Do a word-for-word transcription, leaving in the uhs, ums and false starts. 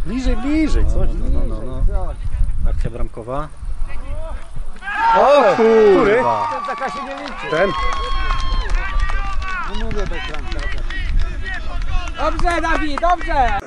Bliżej, bliżej, coś. No, no, no, no, no. Akcja bramkowa. O kurwa! Ten taka się nie liczy. Ten? No mówię bez bramka. Dobrze, Dawid, dobrze!